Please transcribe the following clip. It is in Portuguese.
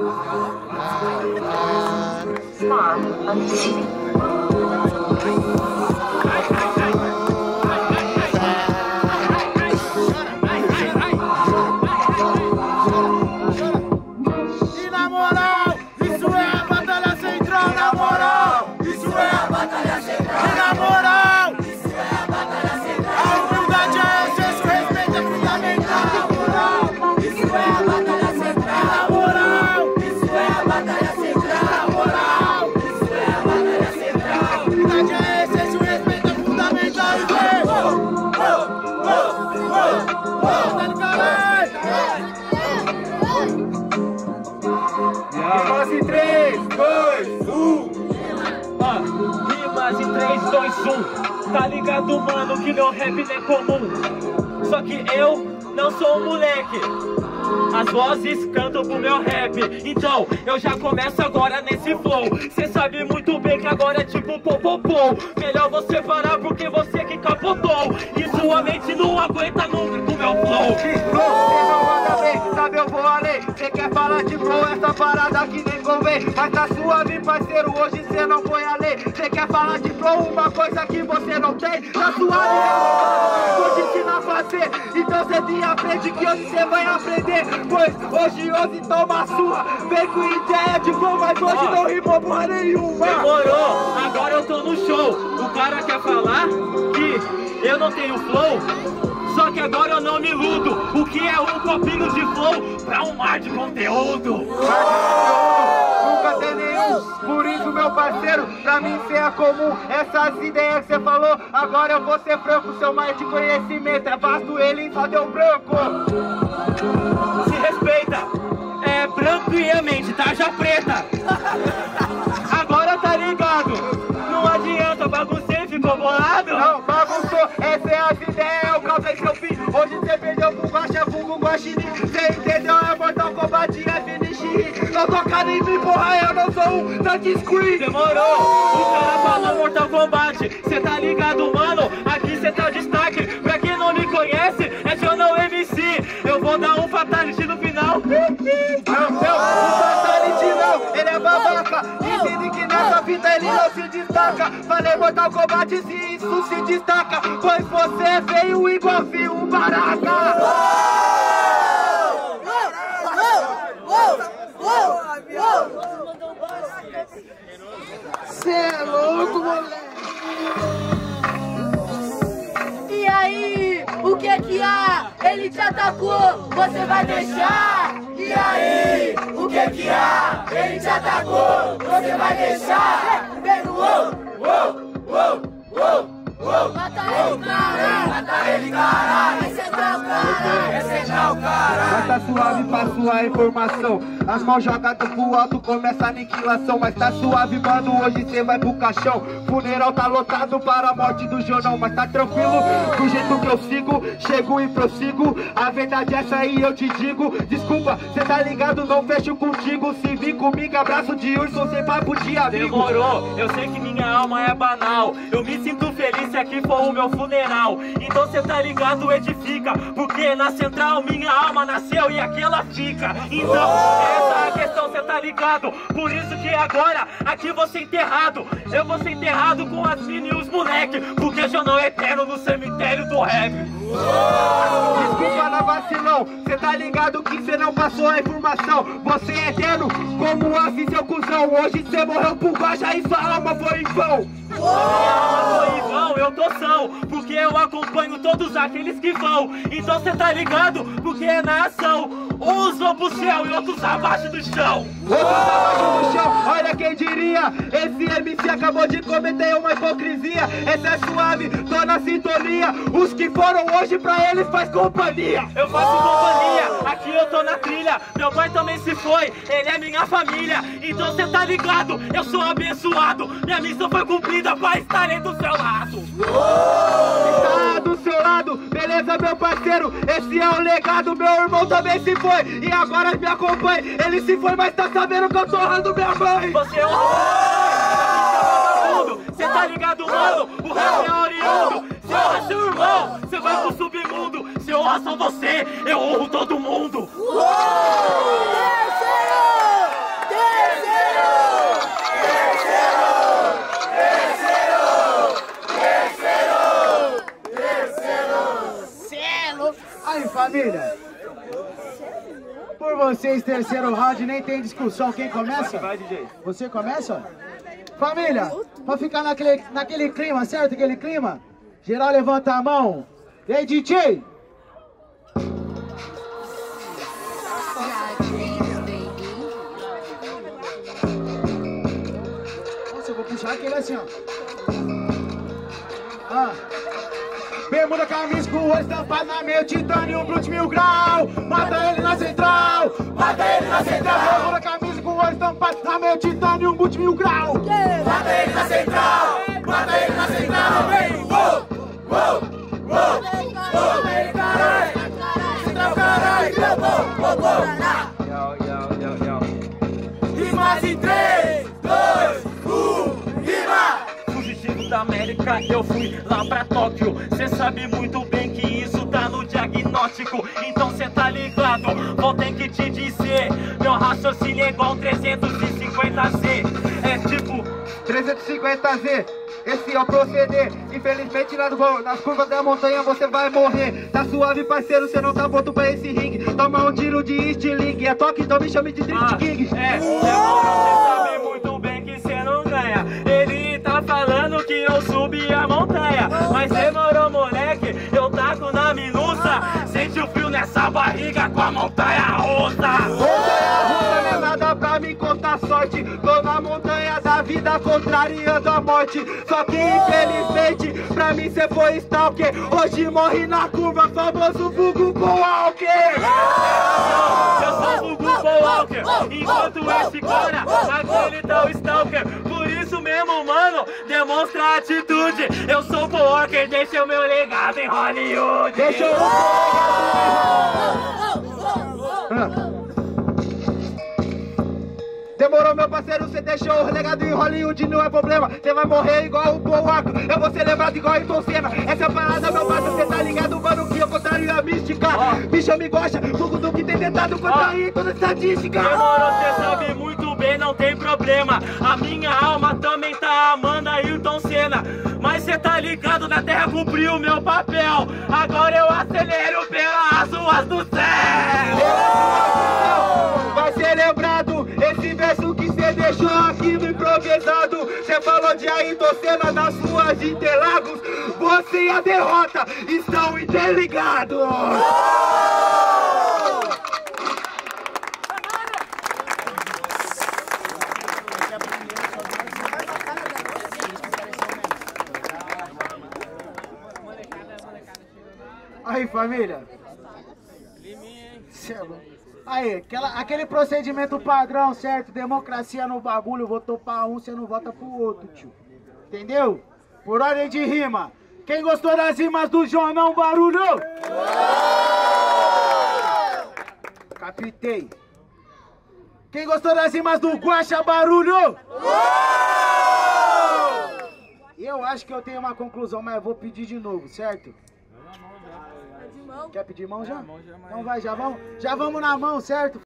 Tá ligado, mano, que meu rap não é comum. Só que eu não sou um moleque. As vozes cantam pro meu rap. Então eu já começo agora nesse flow. Cê sabe muito bem que agora é tipo popopô. Melhor você parar porque você que capotou. E sua mente não aguenta nunca com meu flow. Cê não manda bem, sabe eu vou além. Cê quer falar de flow, essa parada que nem convém. Mas tá suave, parceiro, hoje cê não foi além. Cê quer falar de flow, uma coisa que você não tem. Tá suave, vou te ensinar a fazer. Então cê te aprende que hoje cê vai aprender. Pois hoje toma sua. Vem com ideia de flow, mas hoje não rimou porra nenhuma. Demorou, agora eu tô no show. O cara quer falar que eu não tenho flow. Só que agora eu não me iludo. O que é um copinho de flow pra um mar de conteúdo? Nunca tem nenhum. Por isso, meu parceiro, pra mim cê é comum. Essas ideias que cê falou, agora eu vou ser franco. Seu mar de conhecimento é vasto, ele só deu branco. Se respeita, é branco e a mente tá já preta. Agora tá ligado, não adianta, baguncei, ficou bolado? Não, bagunçou, essa é as ideias, eu causei seu fim. Hoje cê perdeu pro Guaxa, é vulgo Guaxinim. Cê entendeu, é Mortal Kombat, é finish. Não toca em mim, porra, eu não sou um touchscreen. Demorou, o cara falou Mortal Kombat. Cê tá ligado, mano, aqui cê tá destaque. Pra quem não me conhece, é Jonão MC. Eu vou dar um fatality no final. Não, o fatality não, ele é babaca. Entende que nessa vida ele não se destaca. Falei Mortal Kombat, se isso se destaca. Pois você veio igualzinho um barata. Cê é louco, moleque. E aí, o que há? Ele te atacou, você vai deixar? E aí, o que há? Ele te atacou, você vai deixar? Primeiro, mata ele, caralho! Mata ele, caralho! Esse é o cara! Esse é o cara! Mas tá suave pra sua informação. As mãos jogadas pro alto, começa a aniquilação. Mas tá suave, mano, hoje cê vai pro caixão. Funeral tá lotado para a morte do Jonão. Mas tá tranquilo, do jeito que eu sigo. Chego e prossigo, a verdade é essa aí eu te digo. Desculpa, cê tá ligado, não fecho contigo. Se vir comigo, abraço de urso, sem papo de amigo. Demorou, eu sei que minha alma é banal. Eu me sinto feliz se aqui for o meu funeral. Então cê tá ligado, edifica. Porque na central minha alma nasceu e aqui ela fica. Então essa é a questão, cê tá ligado. Por isso que agora aqui vou ser enterrado. Eu vou ser enterrado com as mini e os moleque. Porque Jonão é eterno no cemitério do rap. Desculpa na vacilão, cê tá ligado que cê não passou a informação. Você é eterno como ave, seu cuzão. Hoje cê morreu por baixo e sua alma foi em vão. Minha alma foi em vão, eu tô são. Porque eu acompanho todos aqueles que vão. Então cê tá ligado, porque é na ação. Uns vão pro céu e outros abaixo do chão. Outros abaixo do chão, olha quem diria. Esse MC acabou de cometer uma hipocrisia. Essa é suave, tô na sintonia. Os que foram hoje pra eles faz companhia. Eu faço companhia, aqui eu tô na trilha. Meu pai também se foi, ele é minha família. Então cê tá ligado, eu sou abençoado. Minha missão foi cumprida, pai, estarei do seu lado. Está do seu lado, beleza meu parceiro. Esse é o legado, meu irmão também se foi. E agora me acompanha, ele se foi, mas tá sabendo que eu tô honrando minha mãe. Você é um cê tá ligado, mano? O rap é oriundo. Se eu honra seu irmão, cê vai pro submundo. Se eu honra só você, eu honro todo mundo. por vocês, terceiro round, nem tem discussão. Quem começa? Vai, DJ. Você começa? Família, pra ficar naquele clima, certo? Aquele clima? Geral levanta a mão. E aí, DJ? Nossa, eu vou puxar aquele assim, ó. Bermuda, camisa com o olho estampado na meia, titânio, Brute 1000 grau. Mata ele na central, mata ele na central. Bermuda, camisa com o olho estampado na meia, titânio, Brute 1000 grau. Mata ele na central, mata ele na central. Mata ele, caralho. Central, caralho. Rimas em 3, 2, 1, rima. Fugitivo da América, eu fui lá pra Tóquio. Cê sabe muito bem que isso tá no diagnóstico. Então cê tá ligado, vou ter que te dizer. Meu raciocínio é igual 350Z. É tipo 350Z, esse é o proceder. Infelizmente nas curvas da montanha você vai morrer. Tá suave, parceiro, cê não tá pronto pra esse ringue. Toma um tiro de estilingue, é toque, então me chame de Drift King. Demorou, cê sabe muito bem que cê não ganha. Ele tá falando que eu subi a montanha, mas demorou, moleque, eu taco na minuça. Sente o frio nessa barriga com a montanha russa. Montanha russa não é nada pra me contar sorte. Tô na montanha da vida contrariando a morte. Só que infelizmente pra mim cê foi stalker. Hoje morre na curva, famoso vulgo com Walker. Eu sou o Google Walker, enquanto esse cara, aquele tal Stalker. Por isso mesmo, mano, demonstra a atitude. Eu sou o Walker, deixa o meu legado em Hollywood. Deixa eu... Demorou, meu parceiro, cê deixou o legado em Hollywood, não é problema. Cê vai morrer igual o Boaco, eu vou ser lembrado igual Ayrton Senna. Essa é a parada, meu parceiro, cê tá ligado, mano, que eu contrario a mística. Bicho me gosta, fogo do que tem tentado contrair toda estatística. Demorou, cê sabe muito bem, não tem problema. A minha alma também tá amando Ayrton Senna. Mas cê tá ligado, na terra cumpriu o meu papel. Agora eu acelero pelas ruas do céu. Vai ser lembrado esse verso que cê deixou aqui no improvisado. Cê falou de Ayrton Senna nas ruas de Interlagos. Você e a derrota estão interligados. Aí, família. Aí, aquele procedimento padrão, certo? Democracia no bagulho, vou topar um, você não vota pro outro, tio. Entendeu? Por ordem de rima. Quem gostou das rimas do Jonão, barulho? Captei. Quem gostou das rimas do Guaxa, barulho? Eu acho que eu tenho uma conclusão, mas eu vou pedir de novo, certo? Quer pedir mão já? Então vai, já vamos na mão, certo?